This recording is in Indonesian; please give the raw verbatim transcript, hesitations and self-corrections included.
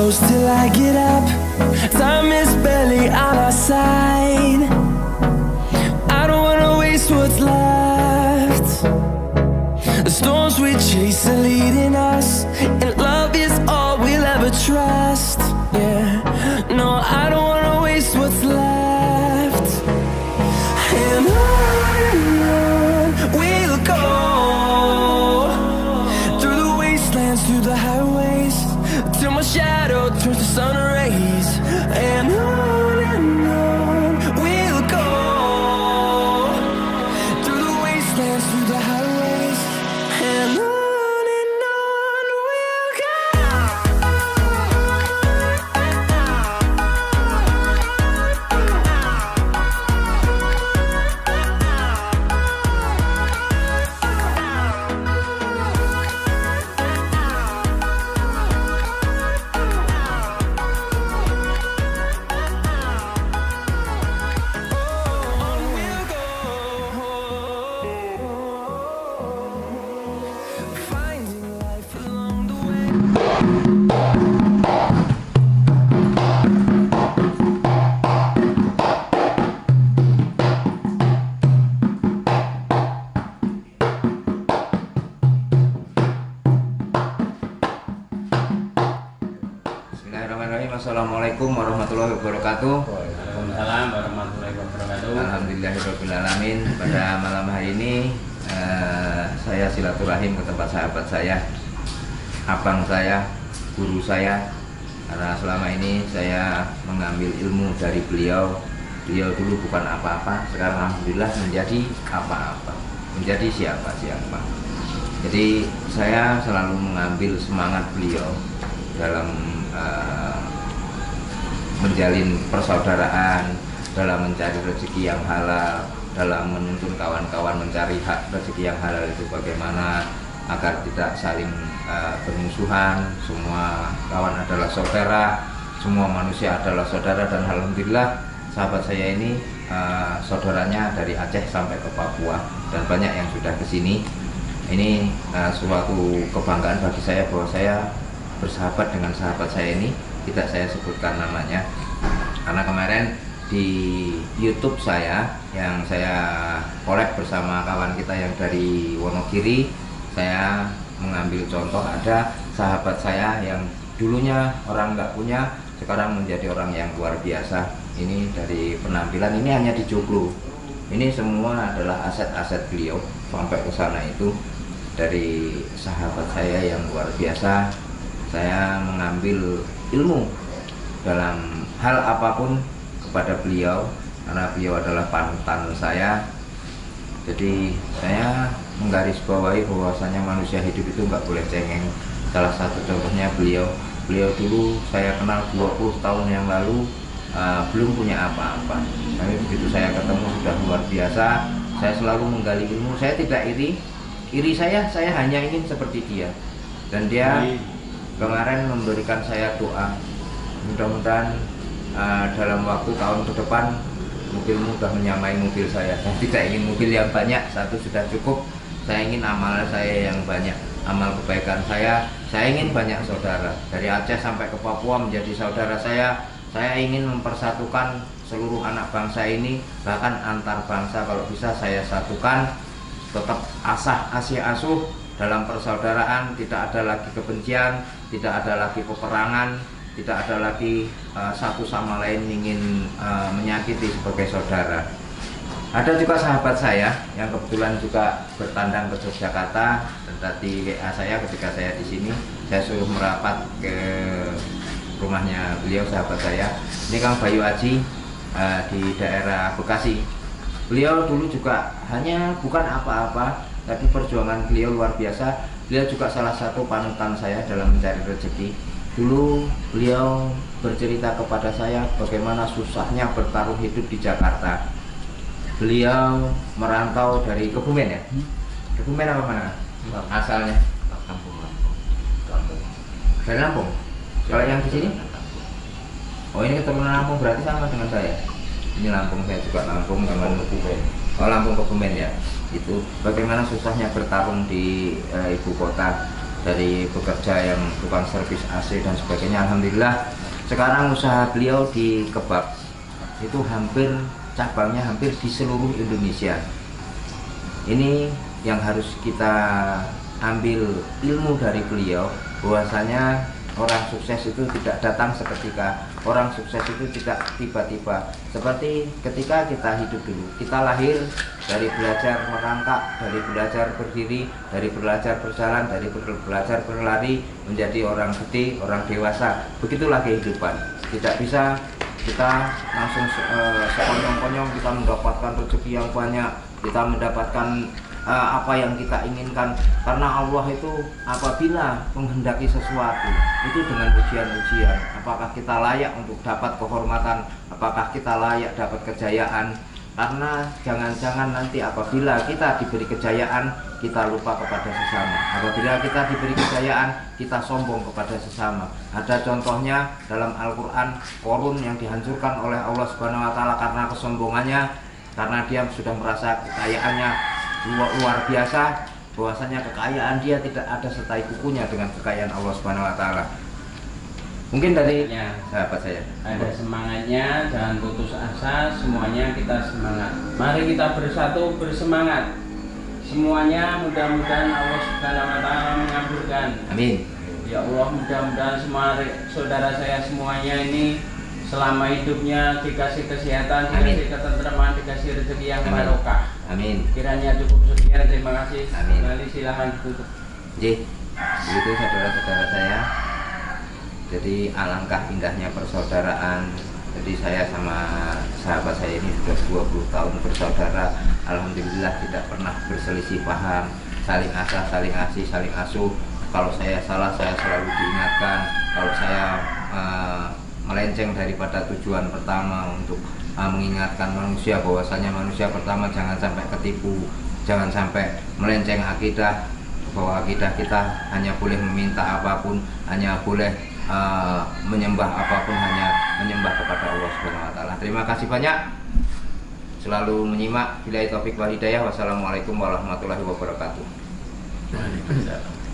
close till I get up. Time is barely on our side. I don't wanna waste what's left. The storms we chase are leading us, and love is all we'll ever trust. Yeah, no, I don't wanna waste what's left. And on and on we'll go, through the wastelands, through the highways, till my shadow turns to sun rays. And on and on we'll go, through the wastelands, through the highways, and on and on we'll go. On we'll go, finding life along the way. Bismillahirrahmanirrahim. Assalamualaikum warahmatullahi wabarakatuh. Waalaikumsalam warahmatullahi wabarakatuh. Alhamdulillahirrahmanirrahim. Pada malam hari ini eh, saya silaturahim ke tempat sahabat saya, abang saya, guru saya. Karena selama ini saya mengambil ilmu dari beliau. Beliau dulu bukan apa-apa, sekarang alhamdulillah menjadi apa-apa, menjadi siapa-siapa. Jadi saya selalu mengambil semangat beliau dalam eh, menjalin persaudaraan, dalam mencari rezeki yang halal, dalam menuntun kawan-kawan mencari hak rezeki yang halal itu bagaimana agar tidak saling uh, bermusuhan. Semua kawan adalah saudara, semua manusia adalah saudara, dan alhamdulillah sahabat saya ini uh, saudaranya dari Aceh sampai ke Papua, dan banyak yang sudah ke sini. Ini uh, suatu kebanggaan bagi saya bahwa saya bersahabat dengan sahabat saya ini. Tidak saya sebutkan namanya karena kemarin di YouTube saya yang saya kolek bersama kawan kita yang dari Wonogiri, saya mengambil contoh ada sahabat saya yang dulunya orang nggak punya, sekarang menjadi orang yang luar biasa. Ini dari penampilan ini hanya di joglo. Ini semua adalah aset-aset beliau sampai ke sana itu dari sahabat saya yang luar biasa. Saya mengambil ilmu dalam hal apapun kepada beliau karena beliau adalah panutan saya. Jadi saya menggarisbawahi bahwasanya manusia hidup itu nggak boleh cengeng. Salah satu contohnya beliau. Beliau dulu saya kenal dua puluh tahun yang lalu uh, belum punya apa-apa. Tapi begitu saya ketemu sudah luar biasa. Saya selalu menggali ilmu. Saya tidak iri. Iri saya, saya hanya ingin seperti dia. Dan dia kemarin memberikan saya doa. Mudah-mudahan uh, dalam waktu tahun ke depan mobilmu sudah menyamai mobil saya. Saya tidak ingin mobil yang banyak, satu sudah cukup. Saya ingin amal saya yang banyak, amal kebaikan saya. Saya ingin banyak saudara, dari Aceh sampai ke Papua menjadi saudara saya. Saya ingin mempersatukan seluruh anak bangsa ini, bahkan antar bangsa kalau bisa saya satukan. Tetap asah asih asuh dalam persaudaraan, tidak ada lagi kebencian, tidak ada lagi peperangan, tidak ada lagi uh, satu sama lain ingin uh, menyakiti sebagai saudara. Ada juga sahabat saya yang kebetulan juga bertandang ke Yogyakarta, dan tadi W A saya ketika saya di sini, saya suruh merapat ke rumahnya beliau, sahabat saya. Ini Kang Bayu Aji uh, di daerah Bekasi. Beliau dulu juga hanya bukan apa-apa, tapi perjuangan beliau luar biasa. Beliau juga salah satu panutan saya dalam mencari rezeki. Dulu beliau bercerita kepada saya bagaimana susahnya bertaruh hidup di Jakarta. Beliau merantau dari Kebumen ya? Kebumen apa mana? Asalnya? Kampung Lampung. Lampung. Dari Lampung? Kalau yang di sini? Oh, ini keturunan Lampung, berarti sama dengan saya. Ini Lampung, saya juga Lampung, teman Kebumen. Oh, Lampung Kebumen ya. Itu bagaimana susahnya bertarung di e, ibu kota. dari bekerja yang tukang servis A C dan sebagainya. Alhamdulillah sekarang usaha beliau di kebab itu hampir cabangnya hampir di seluruh Indonesia. Ini yang harus kita ambil ilmu dari beliau, bahwasanya orang sukses itu tidak datang seketika, orang sukses itu tidak tiba-tiba. Seperti ketika kita hidup dulu, kita lahir dari belajar merangkak, dari belajar berdiri, dari belajar berjalan, dari belajar berlari, menjadi orang gede, orang dewasa. Begitulah kehidupan. Tidak bisa kita langsung uh, sekonyong-konyong kita mendapatkan rezeki yang banyak, kita mendapatkan Uh, apa yang kita inginkan, karena Allah itu apabila menghendaki sesuatu itu dengan ujian-ujian. Apakah kita layak untuk dapat kehormatan, apakah kita layak dapat kejayaan, karena jangan-jangan nanti apabila kita diberi kejayaan kita lupa kepada sesama, apabila kita diberi kejayaan kita sombong kepada sesama. Ada contohnya dalam Al-Quran, Qarun yang dihancurkan oleh Allah Subhanahu Wa Taala karena kesombongannya, karena dia sudah merasa kekayaannya luar, luar biasa, bahwasanya kekayaan dia tidak ada setai kukunya dengan kekayaan Allah Subhanahu Wa Taala. Mungkin dari Ya, sahabat saya ada semangatnya, jangan putus asa, semuanya kita semangat. Mari kita bersatu bersemangat. Semuanya mudah-mudahan Allah Subhanahu Wa Taala mengabulkan. Amin. Ya Allah, mudah-mudahan semua saudara saya semuanya ini selama hidupnya dikasih kesehatan, dikasih ketentraman, dikasih rezeki yang barokah. Amin. Kiranya cukup sekian, terima kasih. Amin. Kembali silahkan ditutup. Jadi begitu saudara-saudara saya. Jadi alangkah indahnya persaudaraan. Jadi saya sama sahabat saya ini sudah dua puluh tahun bersaudara. Alhamdulillah tidak pernah berselisih paham, saling asah, saling asih, saling asuh. Kalau saya salah saya selalu diingatkan. Kalau saya uh, melenceng daripada tujuan pertama untuk uh, mengingatkan manusia bahwasanya manusia pertama jangan sampai ketipu, jangan sampai melenceng akidah, bahwa akidah kita hanya boleh meminta apapun, hanya boleh uh, menyembah apapun, hanya menyembah kepada Allah Subhanahu Wa Taala. Terima kasih banyak selalu menyimak. Billahi taufik wal hidayah. Wassalamualaikum warahmatullahi wabarakatuh. Waalaikumsalam.